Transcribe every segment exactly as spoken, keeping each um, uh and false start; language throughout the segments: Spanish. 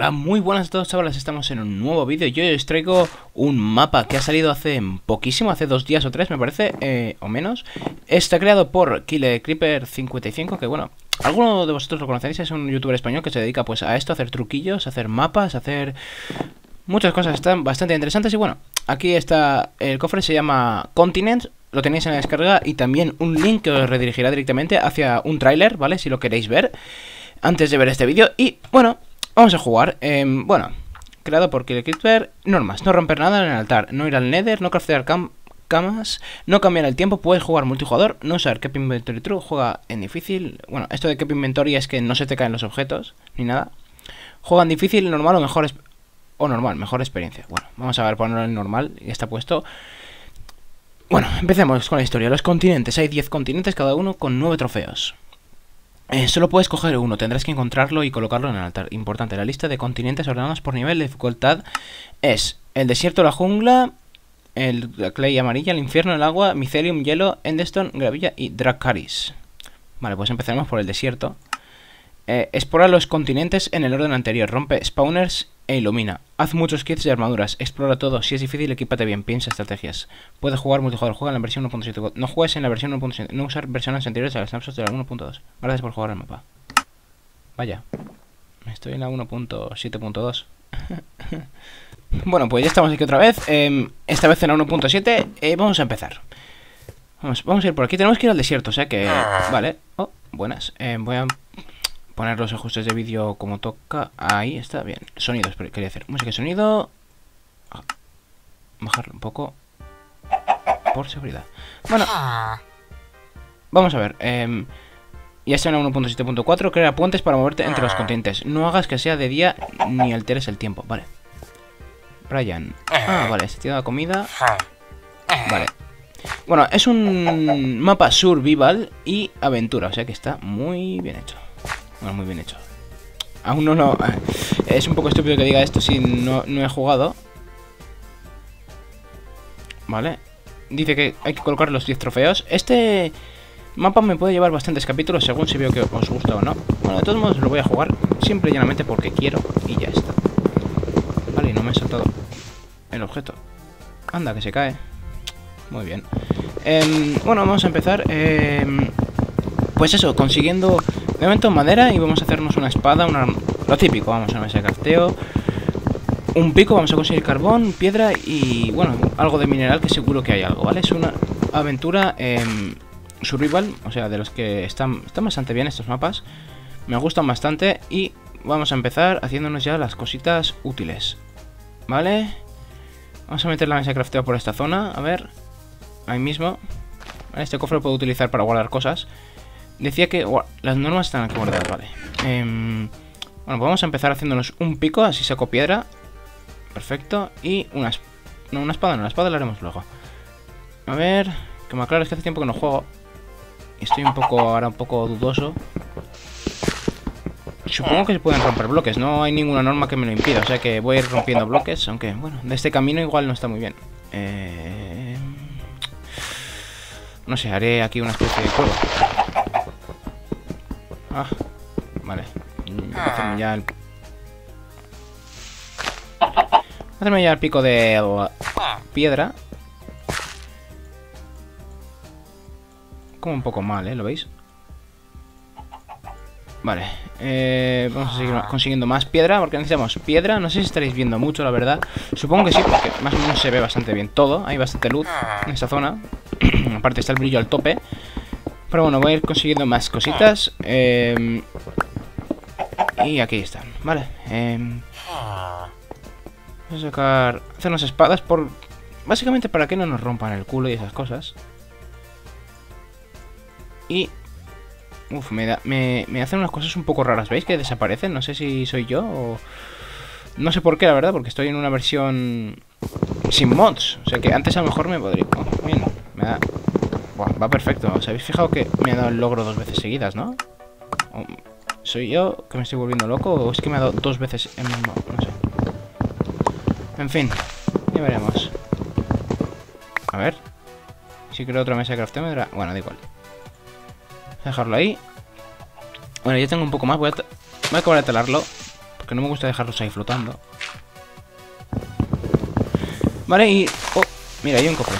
Hola, muy buenas a todos, chavales, estamos en un nuevo vídeo. Yo os traigo un mapa que ha salido hace poquísimo, hace dos días o tres me parece, eh, o menos. Está creado por Killer Creeper cincuenta y cinco, que bueno, alguno de vosotros lo conoceréis, es un youtuber español que se dedica pues a esto, a hacer truquillos, a hacer mapas, a hacer muchas cosas, están bastante interesantes. Y bueno, aquí está el cofre, se llama Continents, lo tenéis en la descarga y también un link que os redirigirá directamente hacia un tráiler, ¿vale? Si lo queréis ver antes de ver este vídeo. Y bueno, vamos a jugar. Eh, bueno, creado por Killer Creeper. Normas: no romper nada en el altar, no ir al Nether, no craftear cam camas, no cambiar el tiempo, puedes jugar multijugador, no usar Keep Inventory True, juega en difícil. Bueno, esto de Keep Inventory es que no se te caen los objetos ni nada. Juega en difícil, normal o mejor o normal, mejor experiencia. Bueno, vamos a ver, ponerlo en normal y está puesto. Bueno, empecemos con la historia. Los continentes, hay diez continentes, cada uno con nueve trofeos. Eh, solo puedes coger uno, tendrás que encontrarlo y colocarlo en el altar. Importante, la lista de continentes ordenados por nivel de dificultad es el desierto, la jungla, el la clay amarilla, el infierno, el agua, mycelium, hielo, endstone, gravilla y dracaris. Vale, pues empezaremos por el desierto. Eh, explora los continentes en el orden anterior, rompe spawners e ilumina. Haz muchos kits de armaduras, explora todo, si es difícil equípate bien, piensa estrategias. Puedes jugar multijugador, juega en la versión uno punto siete. No juegues en la versión uno punto siete, no usar versiones anteriores a las snapshots de la uno punto dos. Gracias por jugar el mapa. Vaya, estoy en la uno punto siete punto dos. Bueno, pues ya estamos aquí otra vez, eh, esta vez en la uno punto siete. eh, Vamos a empezar. Vamos, vamos a ir por aquí, tenemos que ir al desierto, o sea que... Vale, oh, buenas. eh, Voy a poner los ajustes de vídeo como toca. Ahí está, bien. Sonidos, quería hacer música y sonido. Bajarlo un poco por seguridad. Bueno, vamos a ver. eh, Ya está en la uno punto siete punto cuatro. Crea puentes para moverte entre los continentes. No hagas que sea de día ni alteres el tiempo. Vale. Brian. Ah, vale, se tiene la comida. Vale. Bueno, es un mapa survival y aventura, o sea que está muy bien hecho. Bueno, muy bien hecho. Aún no lo... Es un poco estúpido que diga esto si no, no he jugado. Vale. Dice que hay que colocar los diez trofeos. Este mapa me puede llevar bastantes capítulos según si veo que os gusta o no. Bueno, de todos modos lo voy a jugar simple y llanamente porque quiero y ya está. Vale, y no me he saltado el objeto. Anda, que se cae. Muy bien. Eh, bueno, vamos a empezar. Eh, pues eso, consiguiendo... De momento madera y vamos a hacernos una espada, una, lo típico, vamos a una mesa de crafteo, un pico, vamos a conseguir carbón, piedra y bueno, algo de mineral que seguro que hay algo, ¿vale? Es una aventura eh, survival, o sea, de los que están, están bastante bien estos mapas, me gustan bastante y vamos a empezar haciéndonos ya las cositas útiles, ¿vale? Vamos a meter la mesa de crafteo por esta zona, a ver, ahí mismo, este cofre lo puedo utilizar para guardar cosas. Decía que bueno, las normas están aquí guardadas, vale. Eh, bueno, pues vamos a empezar haciéndonos un pico, así saco piedra. Perfecto. Y una, no, una espada, no, la espada la haremos luego. A ver, que me aclaro, es que hace tiempo que no juego. Y estoy un poco, ahora un poco dudoso. Supongo que se pueden romper bloques, no hay ninguna norma que me lo impida. O sea que voy a ir rompiendo bloques, aunque bueno, de este camino igual no está muy bien. Eh, no sé, haré aquí una especie de cueva. Ah, vale. Voy a hacerme ya el... Voy a hacerme ya el pico de piedra. Como un poco mal, ¿eh? ¿Lo veis? Vale. Eh, vamos a seguir consiguiendo más piedra, porque necesitamos piedra. No sé si estaréis viendo mucho, la verdad. Supongo que sí, porque más o menos se ve bastante bien todo. Hay bastante luz en esta zona. Aparte está el brillo al tope. Pero bueno, voy a ir consiguiendo más cositas. Eh, y aquí están, vale. Eh, vamos a sacar... Hacernos espadas por... Básicamente para que no nos rompan el culo y esas cosas. Y... Uf, me, da, me, me hacen unas cosas un poco raras. ¿Veis que desaparecen? No sé si soy yo o... No sé por qué, la verdad, porque estoy en una versión... Sin mods. O sea que antes a lo mejor me podría... Oh, bien, me da... Va perfecto, ¿os habéis fijado que me ha dado el logro dos veces seguidas, no? ¿O ¿Soy yo que me estoy volviendo loco o es que me ha dado dos veces el mismo? No sé. En fin, ya veremos. A ver. Si creo otra mesa de crafteo me dará... Bueno, da igual. Voy a dejarlo ahí. Bueno, ya tengo un poco más. Voy a, voy a acabar de talarlo. porque no me gusta dejarlos ahí flotando. Vale, y... Oh, mira, hay un cofre.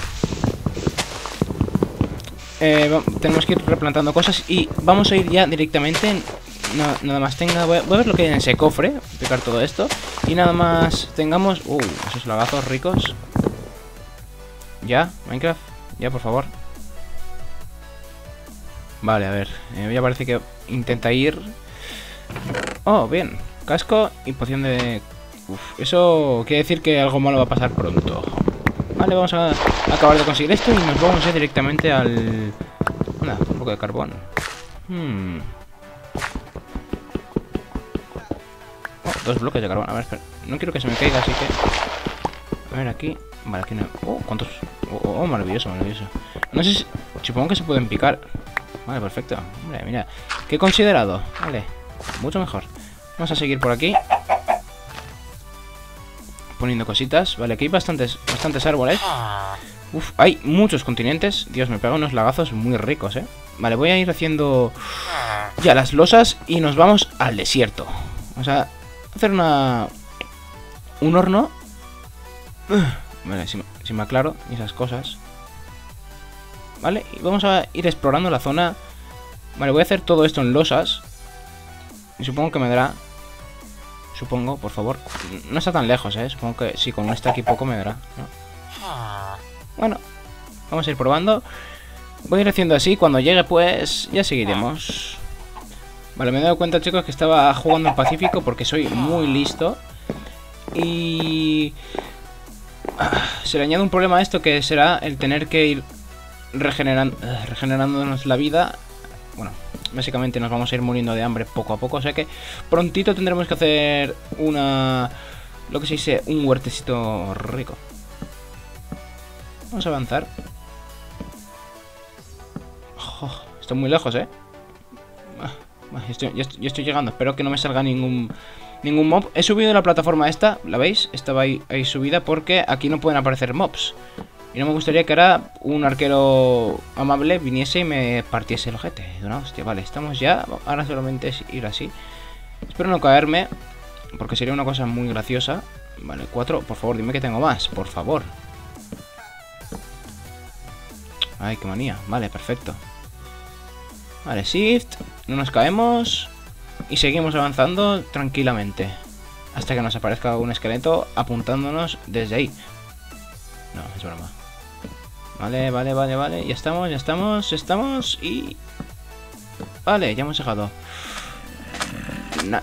Eh, tenemos que ir replantando cosas y vamos a ir ya directamente en, no, nada más tenga, voy a, voy a ver lo que hay en ese cofre, picar todo esto y nada más tengamos, uh, esos lagazos ricos. Ya, Minecraft, ya por favor. Vale, a ver, eh, ya parece que intenta ir. Oh, bien, casco y poción de... Uf, eso quiere decir que algo malo va a pasar pronto. Vale, vamos a acabar de conseguir esto y nos vamos ya directamente al... Nada, un poco de carbón. Hmm. Oh, dos bloques de carbón. A ver, espera. No quiero que se me caiga, así que... A ver, aquí... Vale, aquí no... Oh, ¿cuántos...? Oh, oh, maravilloso, maravilloso. No sé si... Supongo que se pueden picar. Vale, perfecto. Hombre, mira. ¿Qué he considerado? Vale. Mucho mejor. Vamos a seguir por aquí. Poniendo cositas. Vale, aquí hay bastantes, bastantes árboles. Uf, hay muchos continentes. Dios, me pega unos lagazos muy ricos, eh. Vale, voy a ir haciendo ya las losas y nos vamos al desierto. Vamos a hacer una... un horno. Vale, si, si me aclaro y esas cosas. Vale, y vamos a ir explorando la zona. Vale, voy a hacer todo esto en losas. Y supongo que me dará... Supongo, por favor. No está tan lejos, eh. Supongo que sí, con este aquí poco me dará, ¿no? Bueno, vamos a ir probando. Voy a ir haciendo así. Cuando llegue, pues, ya seguiremos. Vale, me he dado cuenta, chicos, que estaba jugando en Pacífico porque soy muy listo. Y... Ah, se le añade un problema a esto, que será el tener que ir regeneran... regenerándonos la vida. Bueno, básicamente nos vamos a ir muriendo de hambre poco a poco. O sea que prontito tendremos que hacer una... lo que se dice, un huertecito rico. Vamos a avanzar. Oh, estoy muy lejos, ¿eh? Ah, estoy, ya, estoy, ya estoy llegando. Espero que no me salga ningún ningún mob. He subido la plataforma esta, ¿la veis? Estaba ahí, ahí subida porque aquí no pueden aparecer mobs. Y no me gustaría que ahora un arquero amable viniese y me partiese el ojete. No, hostia, vale, estamos ya. Ahora solamente es ir así. Espero no caerme, porque sería una cosa muy graciosa. Vale, cuatro. Por favor, dime que tengo más, por favor. Ay, qué manía. Vale, perfecto. Vale, shift. No nos caemos. Y seguimos avanzando tranquilamente. Hasta que nos aparezca un esqueleto apuntándonos desde ahí. No, es broma. Vale, vale, vale, vale. Ya estamos, ya estamos, ya estamos. Y... Vale, ya hemos llegado. Na...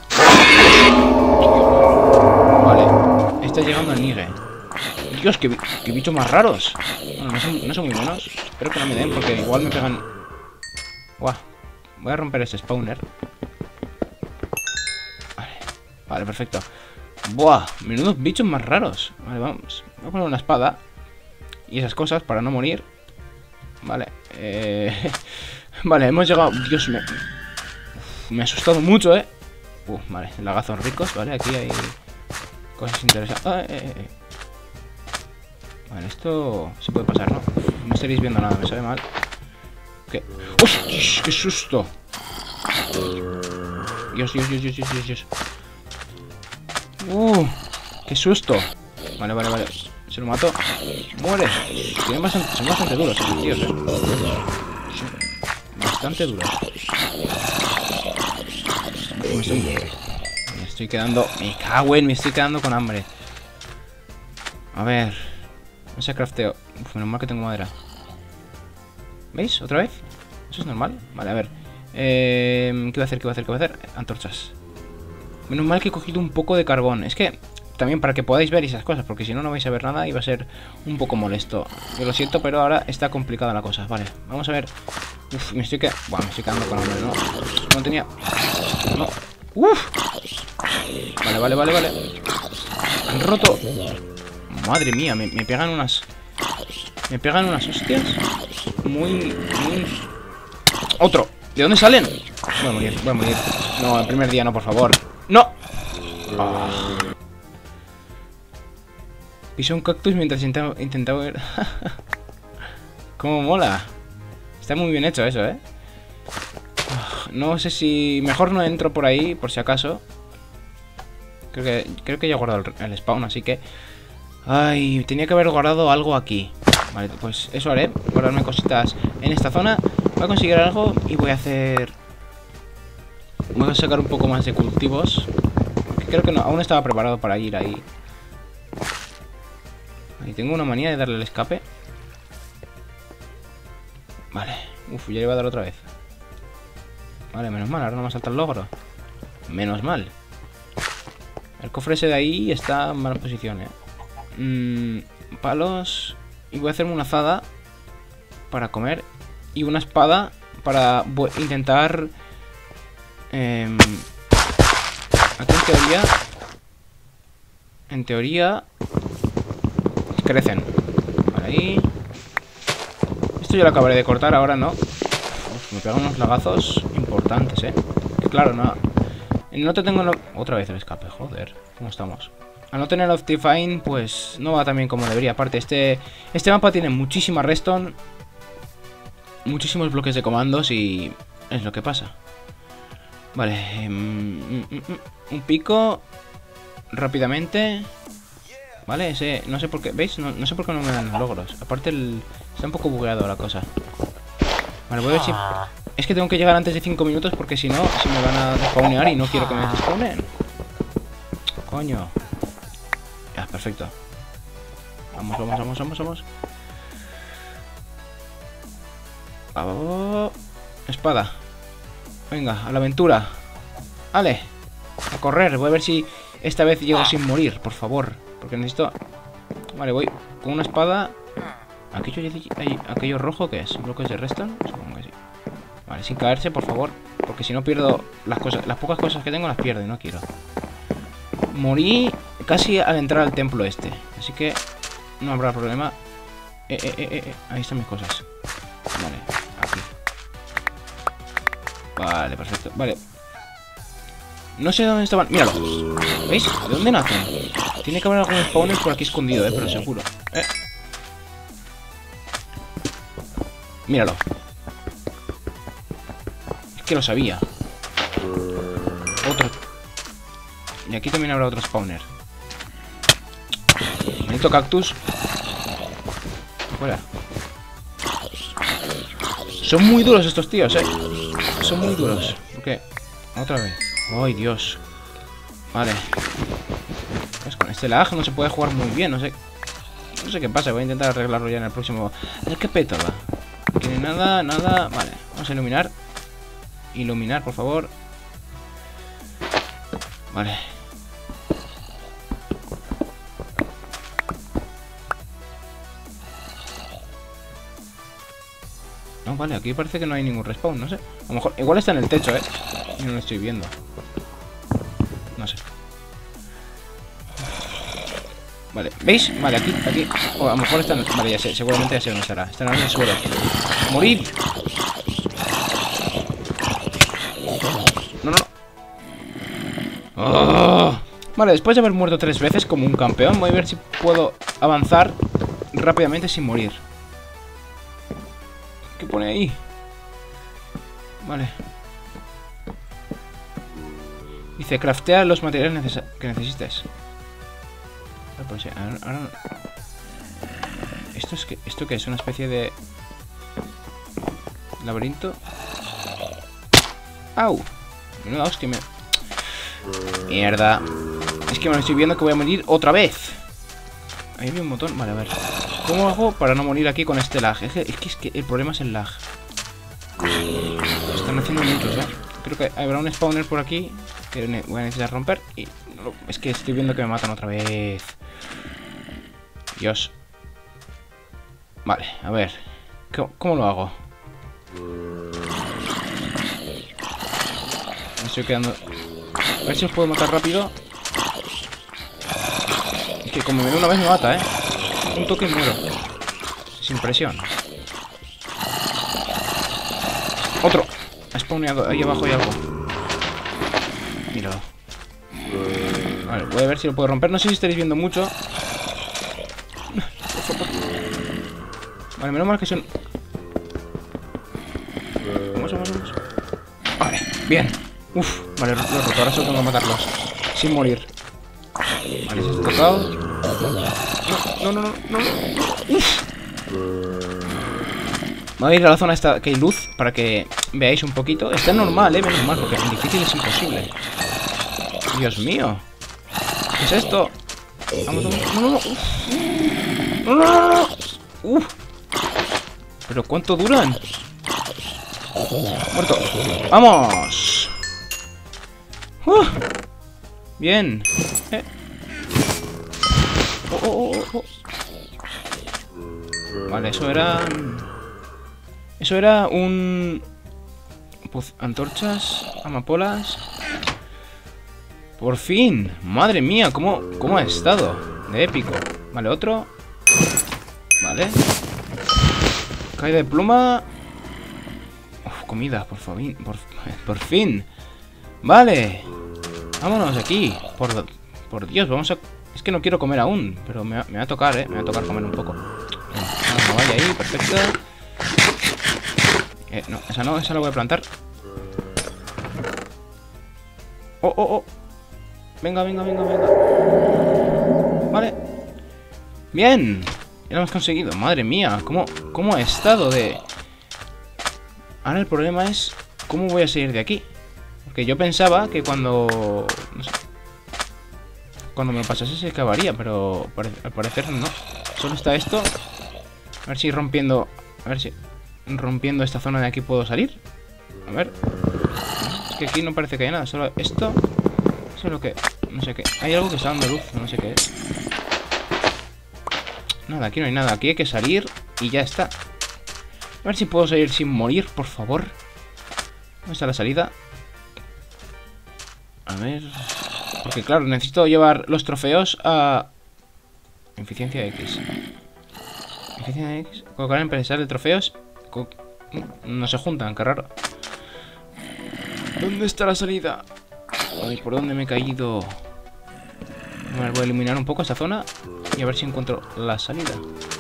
Vale. Está llegando el Nigue. Dios, qué, qué bichos más raros. Bueno, no son, no son muy buenos. Espero que no me den porque igual me pegan... Guau. Voy a romper ese spawner. Vale. Vale, perfecto. Buah, menudos bichos más raros. Vale, vamos. Voy a poner una espada y esas cosas para no morir. Vale. Eh... Vale, hemos llegado... Dios, me... Uf, me ha asustado mucho, eh. Uf, vale, lagazos ricos. Vale, aquí hay cosas interesantes. Ah, eh, eh. Vale, esto se puede pasar, ¿no? No estaréis viendo nada, me sabe mal. ¿Qué? ¡Uy! ¡Qué susto! Dios, Dios, Dios, Dios, Dios, Dios. ¡Uh! ¡Qué susto! Vale, vale, vale. Se lo mato. ¡Muere! Tienen bastante, son bastante duros estos tíos, eh. Son bastante duros. Me estoy, me estoy quedando... Me cago en... Me estoy quedando con hambre. A ver... No sé, crafteo. Uf, menos mal que tengo madera. ¿Veis? ¿Otra vez? ¿Eso es normal? Vale, a ver. Eh, ¿Qué voy a hacer? ¿Qué voy a hacer? ¿Qué voy a hacer? Antorchas. Menos mal que he cogido un poco de carbón. Es que también para que podáis ver esas cosas, porque si no, no vais a ver nada y va a ser un poco molesto. Yo lo siento, pero ahora está complicada la cosa. Vale, vamos a ver. Uf, me estoy quedando... Buah, me estoy quedando con hambre, ¿no? No tenía... No. Uf. Vale, vale, vale, vale. Han roto... Madre mía, me, me pegan unas... Me pegan unas hostias. Muy... Muy... ¡Otro! ¿De dónde salen? Voy a morir, voy a morir. No, el primer día no, por favor. ¡No! Oh. Pisé un cactus mientras intentaba, intentaba ver... ¡Cómo mola! Está muy bien hecho eso, ¿eh? No sé si... Mejor no entro por ahí, por si acaso. Creo que, creo que ya he guardado el, el spawn, así que... Ay, tenía que haber guardado algo aquí. Vale, pues eso haré. Guardarme cositas en esta zona. Voy a conseguir algo y voy a hacer... Voy a sacar un poco más de cultivos. Creo que no, aún estaba preparado para ir ahí. Ahí tengo una manía de darle el escape. Vale. Uf, ya le iba a dar otra vez. Vale, menos mal, ahora no me salta el logro. Menos mal. El cofre ese de ahí está en mala posición, eh. Mm, palos. Y voy a hacerme una azada para comer. Y una espada para intentar... Eh, aquí en teoría... En teoría... Crecen. Vale, ahí... Esto yo lo acabaré de cortar, ahora no. Uf, me pegan unos lagazos importantes, eh. Que claro, no... No te tengo... No... Otra vez el escape, joder. ¿Cómo estamos? Al no tener Optifine, pues no va tan bien como debería. Aparte, este, este mapa tiene muchísima redstone, muchísimos bloques de comandos y es lo que pasa. Vale, um, un pico rápidamente. Vale, ese, no sé por qué, ¿veis? No, no sé por qué no me dan logros. Aparte, el, está un poco bugueado la cosa. Vale, voy a ver si... Es que tengo que llegar antes de cinco minutos porque si no, se me van a despawnear y no quiero que me despawnen. Coño. Ya, perfecto. Vamos, vamos, vamos, vamos, vamos. Oh, espada. Venga, a la aventura. Vale. A correr. Voy a ver si esta vez llego sin morir, por favor. Porque necesito... Vale, voy con una espada. ¿Aquello, hay, aquello rojo qué es? ¿Bloques de redstone? Supongo que sí. Vale, sin caerse, por favor. Porque si no pierdo las cosas. Las pocas cosas que tengo las pierdo y no quiero. Morí casi al entrar al templo este. Así que no habrá problema. Eh, eh, eh, eh. Ahí están mis cosas. Vale, aquí. Vale, perfecto. Vale. No sé dónde estaban. Míralo. ¿Veis? ¿De dónde nacen? Tiene que haber algún spawner por aquí escondido, eh, pero seguro. Eh. Míralo. Es que lo sabía. Otro. Y aquí también habrá otro spawner. Necesito cactus. Fuera. Son muy duros estos tíos, eh. Son muy duros. ¿Por qué? Otra vez. ¡Ay, Dios! Vale. Pues con este lag no se puede jugar muy bien, no sé. No sé qué pasa, voy a intentar arreglarlo ya en el próximo. Es que pétala. No tiene nada, nada. Vale, vamos a iluminar. Iluminar, por favor. Vale. No, vale, aquí parece que no hay ningún respawn, no sé. A lo mejor, igual está en el techo, eh. Y no lo estoy viendo. No sé. Vale, ¿veis? Vale, aquí, aquí. O a lo mejor están... Vale, ya sé, seguramente ya sé dónde estará. Están en el suelo. ¡Morid! No, no, no. Oh. Vale, después de haber muerto tres veces como un campeón, voy a ver si puedo avanzar rápidamente sin morir. ¿Qué pone ahí? Vale. Dice, craftea los materiales neces que necesites. Pues, ahora, ahora... ¿Esto es que esto qué es? ¿Una especie de laberinto? ¡Au! Menuda hostia, me... Mierda. Es que me lo estoy viendo que voy a morir otra vez. Ahí había un botón. Vale, a ver. ¿Cómo hago para no morir aquí con este lag? Es que, es que, es que el problema es el lag. Están haciendo muchos, ¿eh? Creo que habrá un spawner por aquí que voy a necesitar romper. Y es que estoy viendo que me matan otra vez. Dios. Vale, a ver. ¿Cómo, cómo lo hago? Me estoy quedando... A ver si os puedo matar rápido. Es que como me da una vez me mata, ¿eh? Un toque y muero. Sin presión. Otro. Ha spawneado. Ahí abajo hay algo. Míralo. Vale, voy a ver si lo puedo romper. No sé si estaréis viendo mucho. Vale, menos mal que son... Vamos, vamos, vamos. Vale, bien. Uf, vale, lo he roto. Ahora solo tengo que matarlos sin morir. Vale, se está tocado. No, no, no, no, no. Uf. Voy a ir a la zona esta que hay luz para que veáis un poquito. Está normal, eh, menos mal, porque en difícil es imposible. Dios mío. ¿Qué es esto? Vamos, vamos. No, no, no. Uf. No, no, no, no. Uf. ¿Pero cuánto duran? Muerto. ¡Vamos! Uh. Bien. Eh. Oh, oh, oh, oh. Vale, eso era... Eso era un... Pues, antorchas, amapolas... Por fin. Madre mía, ¿cómo, cómo ha estado? De épico. Vale, otro. Vale. Caída de pluma. Uf, comida, por favor. Por, por fin. Vale. Vámonos de aquí. Por, por Dios, vamos a... Es que no quiero comer aún. Pero me va, me va a tocar, eh. Me va a tocar comer un poco. Vamos, no vaya ahí, perfecto. Eh, no, esa no, esa la voy a plantar. Oh, oh, oh. Venga, venga, venga, venga. Vale. Bien. Ya lo hemos conseguido. Madre mía, ¿cómo, cómo ha estado de...? Ahora el problema es... ¿Cómo voy a salir de aquí? Porque yo pensaba que cuando... No sé, cuando me lo pasase se acabaría, pero al parecer no. Solo está esto. A ver si rompiendo... A ver si... Rompiendo esta zona de aquí puedo salir. A ver. Es que aquí no parece que haya nada. Solo esto... Eso es lo que... No sé qué. Hay algo que está dando luz. No sé qué es. Nada, aquí no hay nada. Aquí hay que salir y ya está. A ver si puedo salir sin morir, por favor. ¿Dónde está la salida? A ver... Porque claro, necesito llevar los trofeos a... Eficiencia X. Eficiencia X. Colocar en pensar de trofeos. Co... No se juntan, qué raro. ¿Dónde está la salida? Ay, ¿por dónde me he caído? Bueno, voy a eliminar un poco esta zona y a ver si encuentro la salida.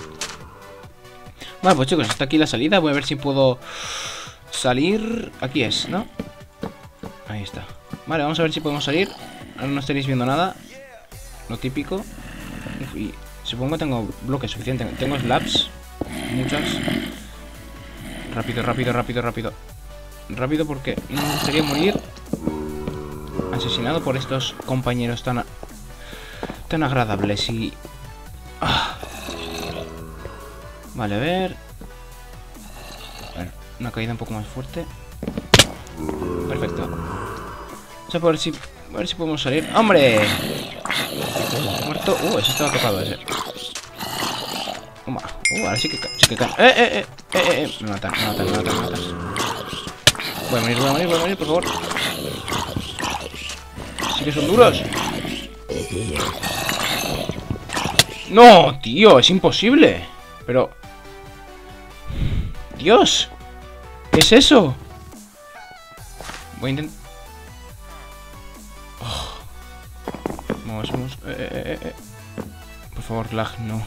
Vale, pues chicos, está aquí la salida. Voy a ver si puedo salir. Aquí es, ¿no? Ahí está. Vale, vamos a ver si podemos salir. Ahora no estaréis viendo nada. Lo típico. Uf, y supongo que tengo bloques suficientes. Tengo slabs. Muchas. Rápido, rápido, rápido, rápido. Rápido porque no me gustaría morir asesinado por estos compañeros tan, tan agradables y... Ah. Vale, a ver... A ver, una caída un poco más fuerte. Perfecto. Vamos a ver si, a ver si podemos salir. ¡Hombre! Muerto. Uh, eso estaba tocado ese. Toma. Uh, ahora sí que, sí que cae. ¡Eh, eh, eh! ¡Eh, eh, eh! Me matan, me matan, me matan, me matan. Voy a morir, voy a morir, voy a morir, por favor. Sí que son duros. No, tío, es imposible. Pero... Dios. ¿Qué es eso? Voy a intentar... Oh. Vamos, vamos. Eh, eh, eh. Por favor, lag, no.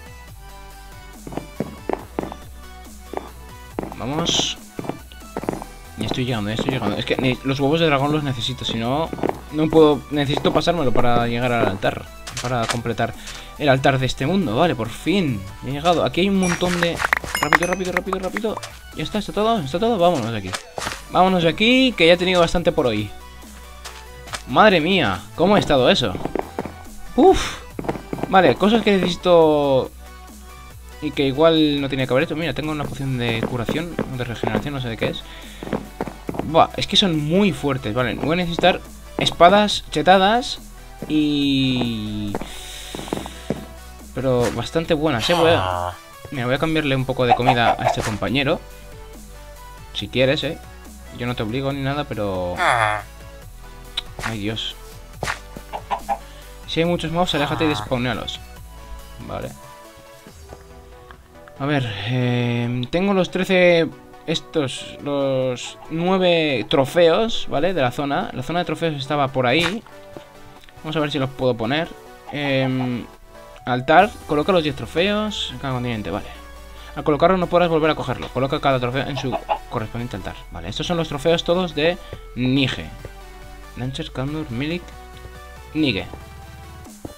Vamos. Ya estoy llegando, ya estoy llegando. Es que los huevos de dragón los necesito. Si no, no puedo... Necesito pasármelo para llegar al altar. Para completar el altar de este mundo. Vale, por fin. He llegado. Aquí hay un montón de... Rápido, rápido, rápido, rápido. Ya está, está todo, está todo. Vámonos de aquí. Vámonos de aquí, que ya he tenido bastante por hoy. Madre mía, ¿cómo ha estado eso? Uf. Vale, cosas que necesito... Y que igual no tenía que haber hecho. Mira, tengo una poción de curación, de regeneración, no sé de qué es. Buah, es que son muy fuertes. Vale, voy a necesitar espadas chetadas y... Pero bastante buenas, ¿eh? Voy a... Mira, voy a cambiarle un poco de comida a este compañero. Si quieres, ¿eh? Yo no te obligo ni nada, pero... Ay, Dios. Si hay muchos mobs, aléjate y despawnealos. Vale. A ver, eh, tengo los trece... Estos, los nueve trofeos, ¿vale? De la zona. La zona de trofeos estaba por ahí. Vamos a ver si los puedo poner. Eh, altar, coloca los diez trofeos en cada continente, vale. Al colocarlo no podrás volver a cogerlo. Coloca cada trofeo en su correspondiente altar. Vale, estos son los trofeos todos de Nige. Lancer, Kandur, Milik, Nige.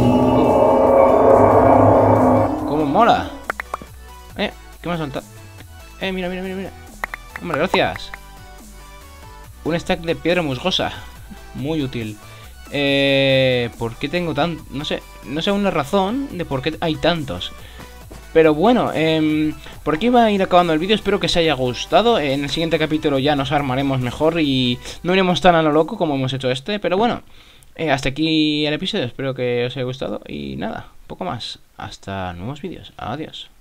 ¡Cómo mola! Eh, ¿qué me ha soltado? Eh, mira, mira, mira, mira. Hombre, gracias. Un stack de piedra musgosa. Muy útil. Eh, ¿por qué tengo tan...? No sé, no sé una razón de por qué hay tantos. Pero bueno, eh, por aquí va a ir acabando el vídeo. Espero que os haya gustado. En el siguiente capítulo ya nos armaremos mejor y no iremos tan a lo loco como hemos hecho este. Pero bueno, eh, hasta aquí el episodio. Espero que os haya gustado. Y nada, poco más. Hasta nuevos vídeos. Adiós.